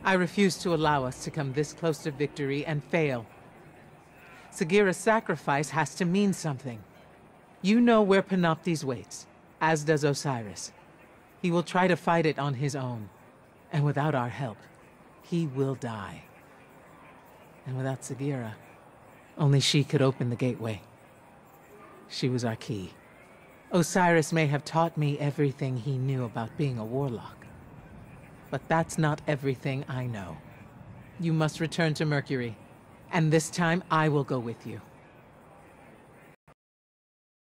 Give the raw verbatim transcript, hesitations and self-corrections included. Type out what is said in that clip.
I refuse to allow us to come this close to victory and fail. Sagira's sacrifice has to mean something. You know where Panoptes waits, as does Osiris. He will try to fight it on his own, and without our help, he will die. And without Sagira, only she could open the gateway. She was our key. Osiris may have taught me everything he knew about being a warlock, but that's not everything I know. You must return to Mercury, and this time I will go with you.